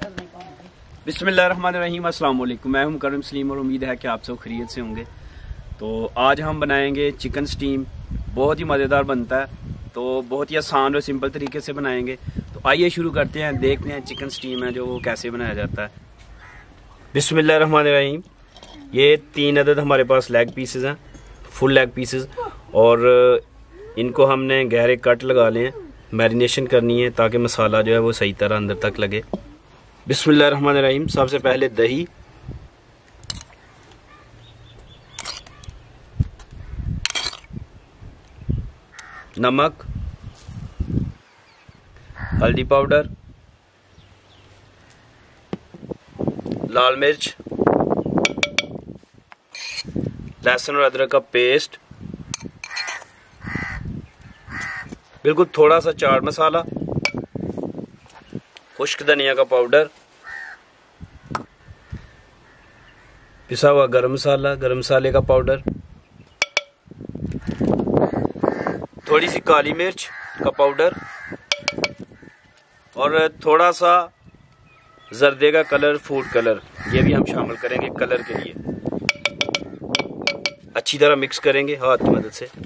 बिस्मिल्लाहिर्रहमानिर्रहीम, अस्सलाम वालेकुम। मैं हूं मुकर्रम सलीम और उम्मीद है कि आप सब खैरियत से होंगे। तो आज हम बनाएंगे चिकन स्टीम। बहुत ही मज़ेदार बनता है, तो बहुत ही आसान और सिंपल तरीके से बनाएंगे। तो आइए शुरू करते हैं, देखते हैं चिकन स्टीम है जो वो कैसे बनाया जाता है। बिस्मिल्लाहिर्रहमानिर्रहीम। ये 3 अदद हमारे पास लेग पीसेस हैं, फुल लेग पीसेस, और इनको हमने गहरे कट लगा लिए हैं। मैरिनेशन करनी है ताकि मसाला जो है वो सही तरह अंदर तक लगे। बिस्मिल्लाहिर्रहमानिर्रहीम। सबसे पहले दही, नमक, हल्दी पाउडर, लाल मिर्च, लहसुन और अदरक का पेस्ट, बिल्कुल थोड़ा सा चाट मसाला, खुश्क धनिया का पाउडर, पिसा हुआ गरम मसाला, गरम मसाले का पाउडर, थोड़ी सी काली मिर्च का पाउडर और थोड़ा सा जर्दे का कलर, फूड कलर, ये भी हम शामिल करेंगे कलर के लिए। अच्छी तरह मिक्स करेंगे हाथ की मदद से।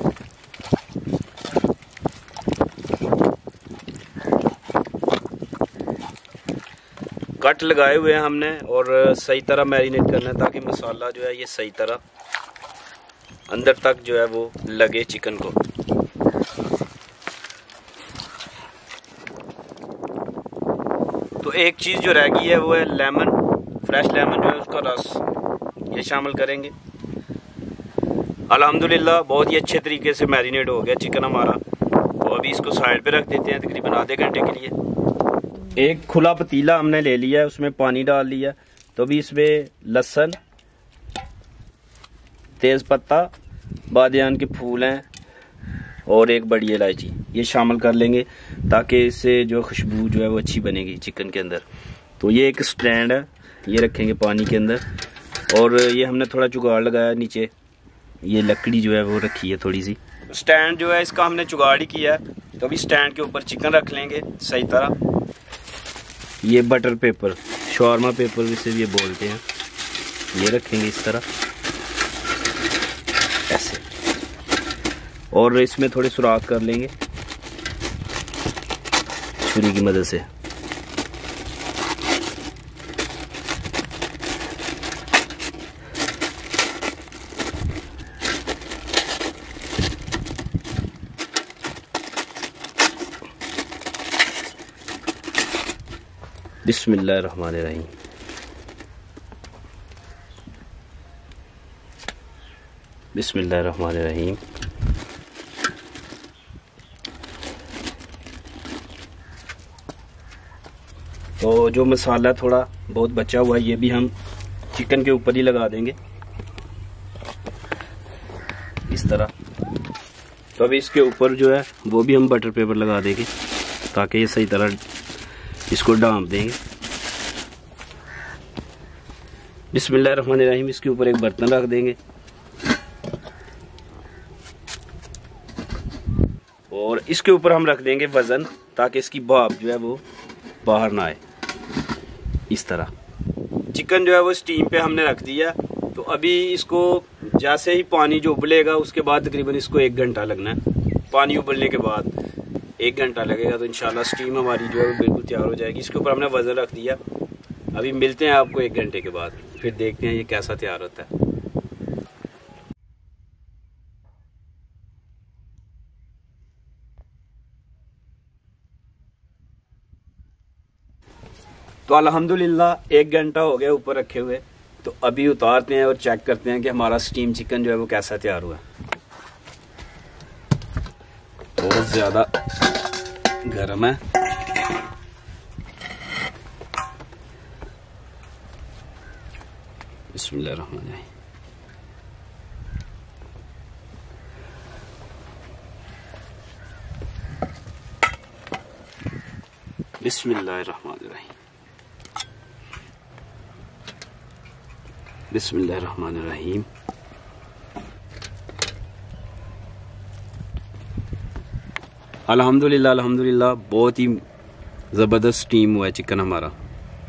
कट लगाए हुए हैं हमने और सही तरह मैरिनेट करना है ताकि मसाला जो है ये सही तरह अंदर तक जो है वो लगे चिकन को। तो एक चीज़ जो रह गई है वो है लेमन, फ्रेश लेमन जो है उसका रस, ये शामिल करेंगे। अल्हम्दुलिल्लाह बहुत ही अच्छे तरीके से मैरिनेट हो गया चिकन हमारा। तो अभी इसको साइड पे रख देते हैं तकरीबन आधे घंटे के लिए। एक खुला पतीला हमने ले लिया है, उसमें पानी डाल लिया। तो अभी इसमें लहसुन, तेज पत्ता, बादियान के फूल हैं और एक बड़ी इलायची, ये शामिल कर लेंगे ताकि इससे जो खुशबू जो है वो अच्छी बनेगी चिकन के अंदर। तो ये एक स्टैंड है, ये रखेंगे पानी के अंदर, और ये हमने थोड़ा जुगाड़ लगाया नीचे, ये लकड़ी जो है वो रखी है थोड़ी सी। स्टैंड जो है इसका हमने जुगाड़ ही किया है। तो अभी स्टैंड के ऊपर चिकन रख लेंगे सही तरह। ये बटर पेपर, शॉर्मा पेपर जिसे ये बोलते हैं, ये रखेंगे इस तरह ऐसे, और इसमें थोड़े सुराख कर लेंगे छुरी की मदद से। बिस्मिल्लाहिर्रहमानिर्रहीम। बिस्मिल्लाहिर्रहमानिर्रहीम। तो जो मसाला थोड़ा बहुत बचा हुआ है ये भी हम चिकन के ऊपर ही लगा देंगे इस तरह। तो अभी इसके ऊपर जो है वो भी हम बटर पेपर लगा देंगे ताकि ये सही तरह इसको डांप देंगे। बिस्मिल्लाहिर्रहमानिर्रहीम। इसके ऊपर एक बर्तन रख देंगे और इसके ऊपर हम रख देंगे वजन ताकि इसकी भाप जो है वो बाहर ना आए। इस तरह चिकन जो है वो स्टीम पे हमने रख दिया। तो अभी इसको जैसे ही पानी जो उबलेगा उसके बाद तकरीबन इसको 1 घंटा लगना है। पानी उबलने के बाद 1 घंटा लगेगा तो इंशाल्लाह स्टीम हमारी जो है वो बिल्कुल तैयार हो जाएगी। इसके ऊपर हमने वजन रख दिया। अभी मिलते हैं आपको 1 घंटे के बाद, फिर देखते हैं ये कैसा तैयार होता है। तो अल्हम्दुलिल्लाह 1 घंटा हो गया ऊपर रखे हुए। तो अभी उतारते हैं और चेक करते हैं कि हमारा स्टीम चिकन जो है वो कैसा तैयार हुआ। बहुत ज़्यादा गरम है। बिस्मिल्लाहिर्रहमानिर्रहीम। बिस्मिल्लाहिर्रहमानिर्रहीम। बिस्मिल्लाहिर्रहमानिर्रहीम। अल्हम्दुलिल्लाह अल्हम्दुलिल्लाह बहुत ही ज़बरदस्त स्टीम हुआ है चिकन हमारा।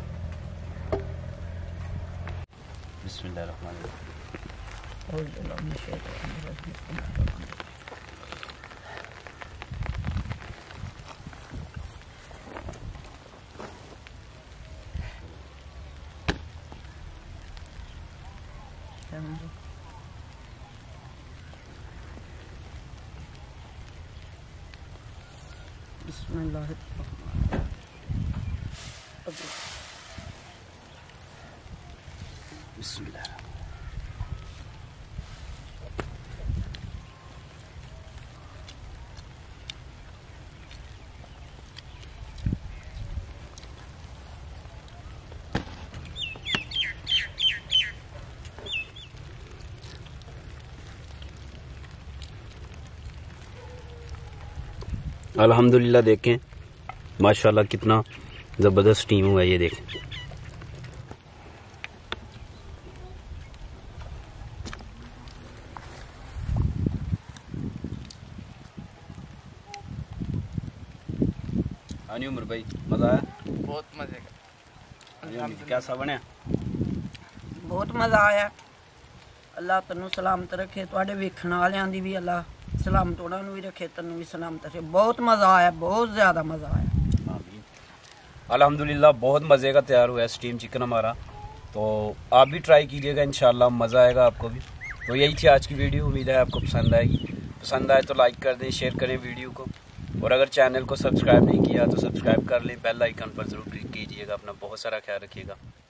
बिस्मिल्लाह। बिस्मिल्लाह। अल्हम्दुलिल्लाह देखें माशाल्लाह कितना ज़बरदस्त स्टीम हुआ है, ये देखें। हाँ उमर भाई मज़ा आया? बहुत मजे का। कैसा बने? बहुत मज़ा आया। अल्लाह तन्नू सलामत रखे, तुहाडे वेखण वालियां दी भी अल्लाह सलामत उन्हां नूं भी रखे, तन्नू भी सलामत रखे। बहुत मज़ा आया, बहुत ज़्यादा मज़ा आया। अल्हम्दुलिल्लाह बहुत मज़े का तैयार हुआ है स्टीम चिकन हमारा। तो आप भी ट्राई कीजिएगा, इंशाल्लाह मज़ा आएगा आपको भी। तो यही थी आज की वीडियो, उम्मीद है आपको पसंद आएगी। पसंद आए तो लाइक कर दें, शेयर करें वीडियो को, और अगर चैनल को सब्सक्राइब नहीं किया तो सब्सक्राइब कर लें। बेल आइकन पर ज़रूर क्लिक कीजिएगा। अपना बहुत सारा ख्याल रखिएगा।